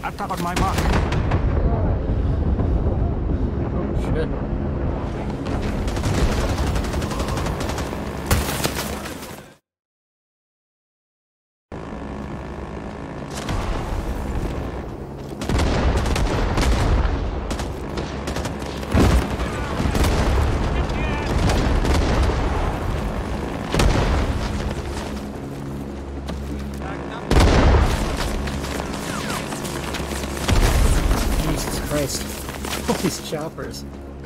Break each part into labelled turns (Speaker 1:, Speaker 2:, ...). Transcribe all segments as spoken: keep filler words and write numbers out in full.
Speaker 1: Attack on my mark.
Speaker 2: Oh shit. Christ. All these choppers.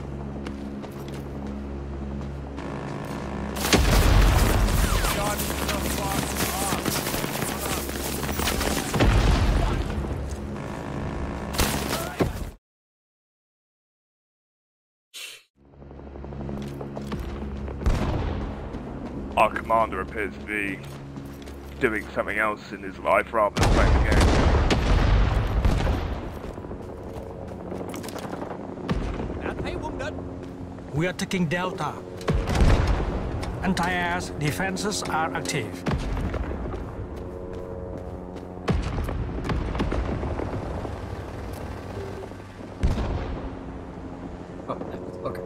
Speaker 3: Our commander appears to be doing something else in his life rather than playing the game.
Speaker 1: We are taking Delta. Anti-air defenses are active.
Speaker 2: Oh, okay.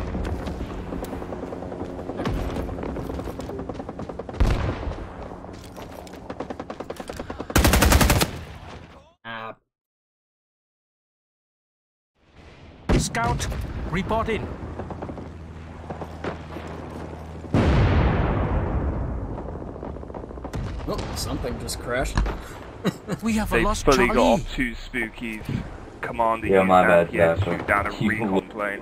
Speaker 2: Ah.
Speaker 1: Scout, report in.
Speaker 2: Oh, something just crashed.
Speaker 1: We have a
Speaker 3: They've
Speaker 1: lost
Speaker 3: fully
Speaker 1: Charlie.
Speaker 3: got off two spookies commanding
Speaker 4: Yeah,
Speaker 3: you
Speaker 4: my
Speaker 3: down
Speaker 4: bad,
Speaker 3: here
Speaker 4: yeah,
Speaker 3: to shoot down a
Speaker 4: keep
Speaker 3: recon plane.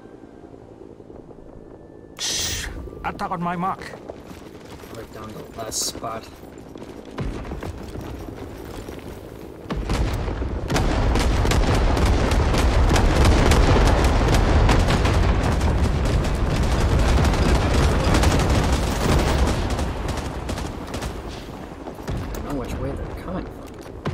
Speaker 1: Shh. Attack on my mark.
Speaker 2: Right down to the last spot. I don't know which way they're coming from.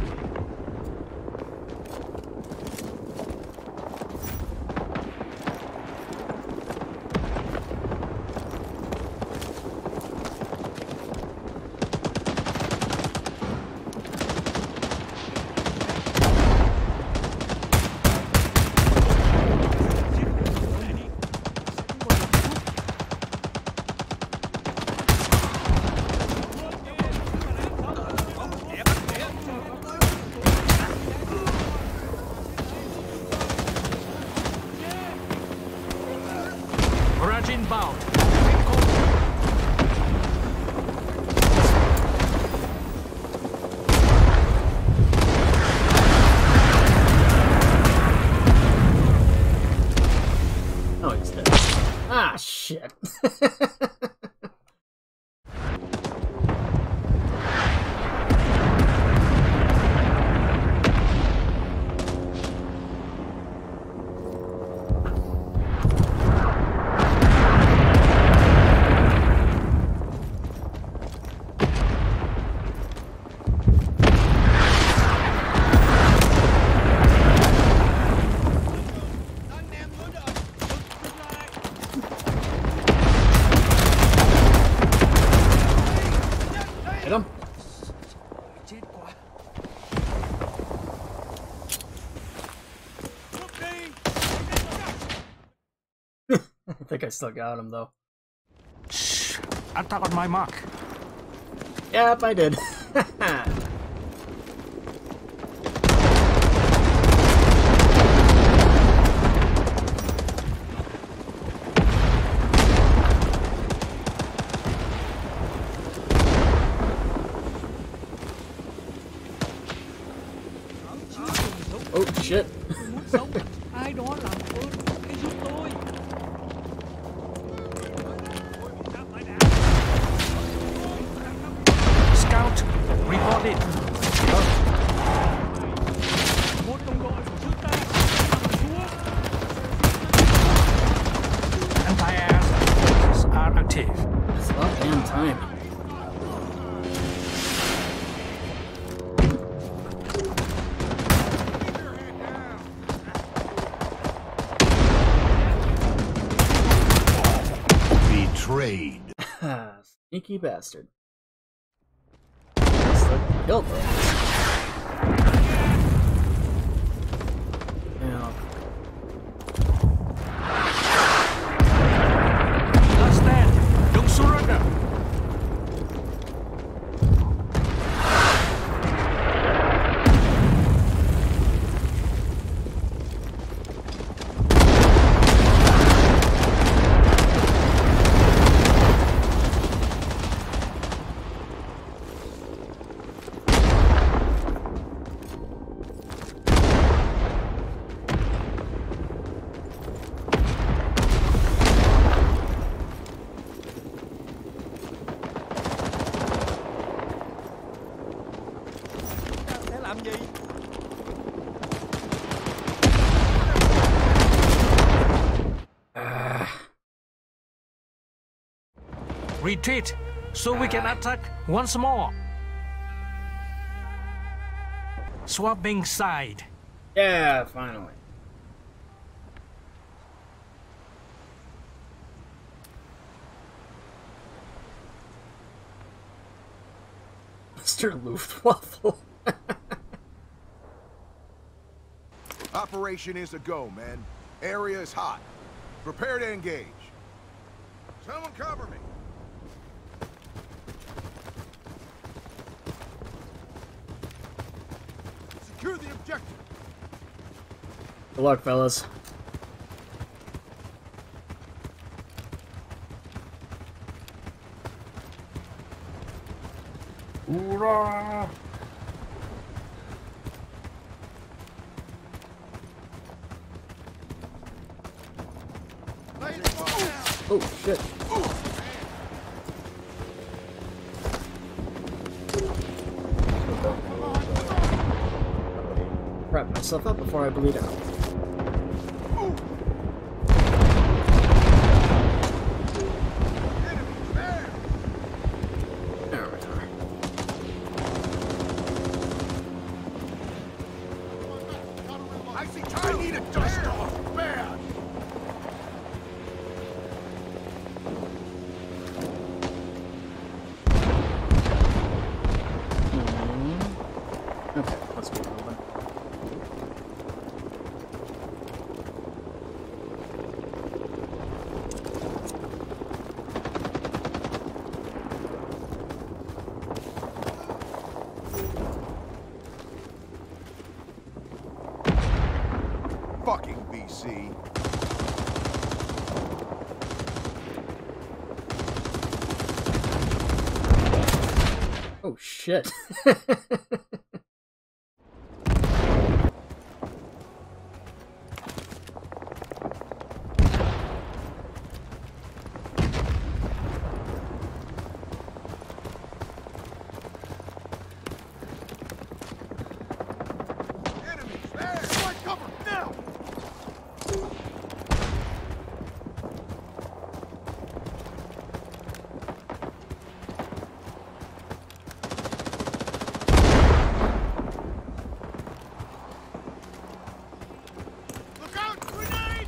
Speaker 1: Barrage inbound.
Speaker 2: Oh, he's dead. Ah, shit. Hit him. I think I still got him though.
Speaker 1: Shh. Attack on my mark.
Speaker 2: Yep, I did. Oh shit.
Speaker 1: Ai đó làm ơn hãy giúp tôi. Scout, report in. Một đồng đội của chúng ta xuống. Anti-air defenses are active.
Speaker 2: It's about damn time.
Speaker 4: Betrayed.
Speaker 2: Sneaky bastard. Still killed them.
Speaker 5: Làm gì?
Speaker 6: Retreat, so we can attack once more. Swapping side.
Speaker 2: Yeah, finally. Mister Luftwaffe.
Speaker 4: Operation is a go, man. Area is hot. Prepare to engage. Someone cover me. Secure the objective.
Speaker 2: Good luck, fellas. Hoorah! Oh shit. Wrap myself up before I bleed out. There we are.
Speaker 4: I see. I need a dust off. Bad.
Speaker 2: Okay, let's get moving.
Speaker 4: Fucking B C.
Speaker 2: Oh shit.
Speaker 4: Enemies there. Strike cover now. Look out! Grenade!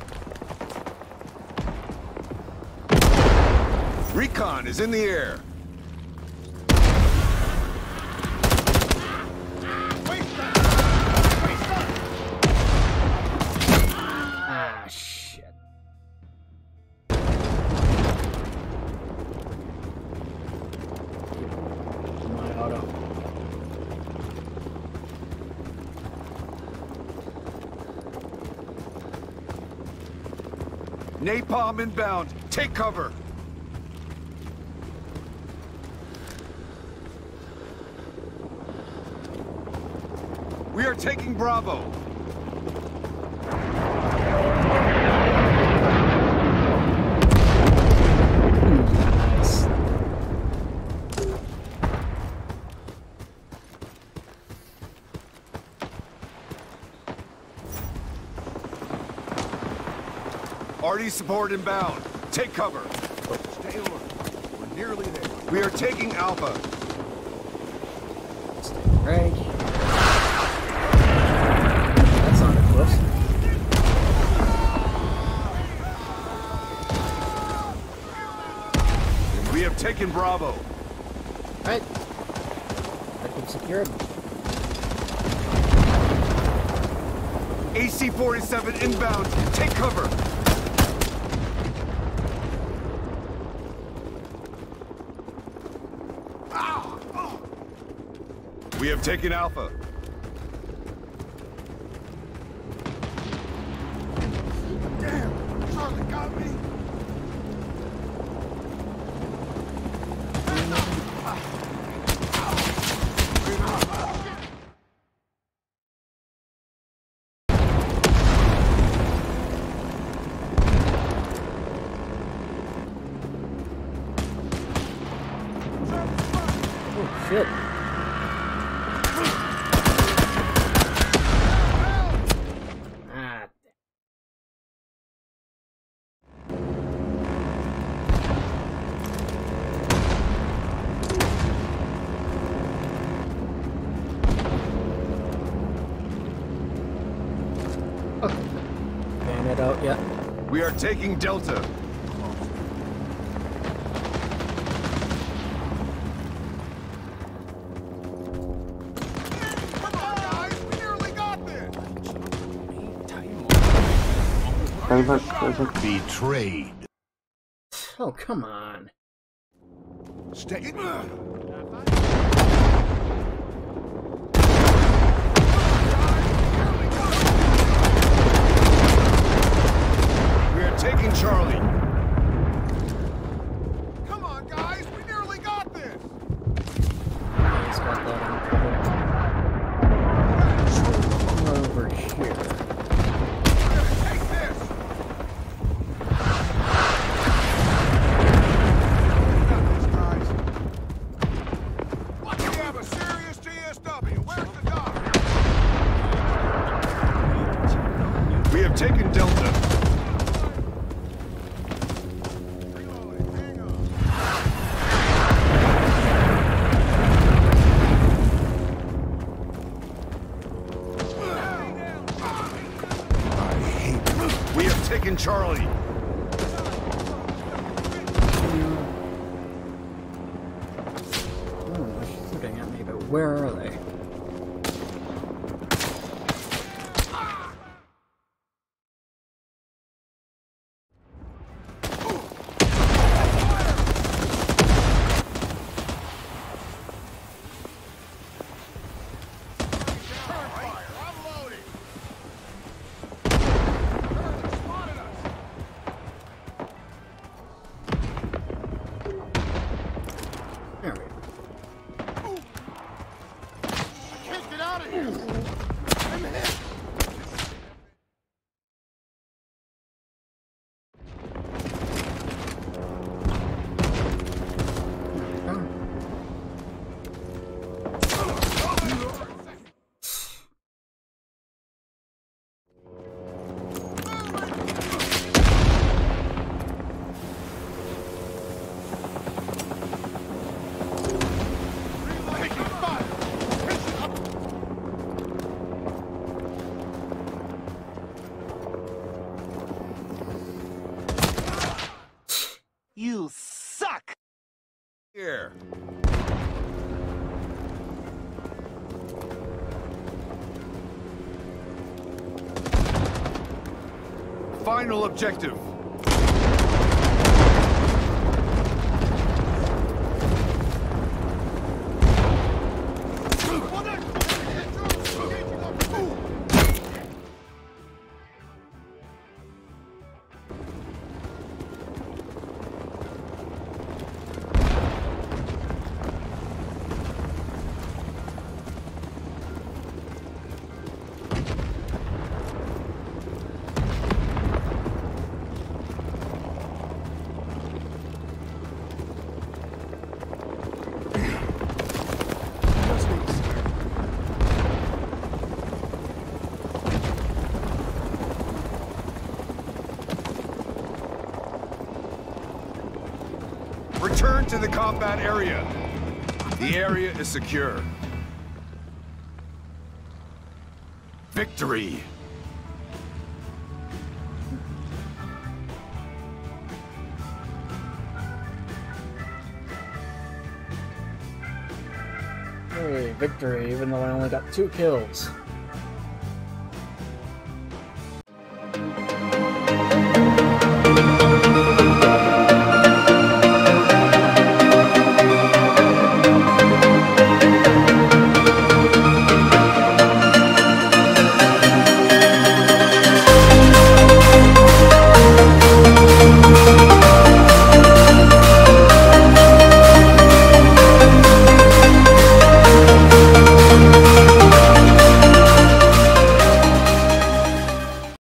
Speaker 4: Recon is in the air.
Speaker 2: Ah, shit. My auto.
Speaker 4: Napalm inbound. Take cover. We are taking Bravo.
Speaker 2: Nice.
Speaker 4: R D support inbound. Take cover. Stay alert. We're nearly there. We are taking Alpha.
Speaker 2: Stay right. That sounded close.
Speaker 4: We have taken Bravo.
Speaker 2: Alright. I can secure it.
Speaker 4: A C forty-seven inbound. Take cover. Ah! Oh. We have taken Alpha. Damn! Charlie got me.
Speaker 2: Oh shit. out yet.
Speaker 4: We are taking Delta. Come on, guys! We nearly got this!
Speaker 5: Betrayed.
Speaker 2: Oh, come on.
Speaker 4: Stay. Taking Charlie. Come on, guys. We nearly got this.
Speaker 2: He's got that on. Over here.
Speaker 4: Take this. Got this, guys. We have a serious T S W. Where's the doc? We have taken Delta. Taking Charlie.
Speaker 2: Oh, they're shooting at me, but where are they?
Speaker 5: You suck!
Speaker 4: Here. Final objective. Return to the combat area. The area is secure. Victory!
Speaker 2: Hey, victory, even though I only got two kills.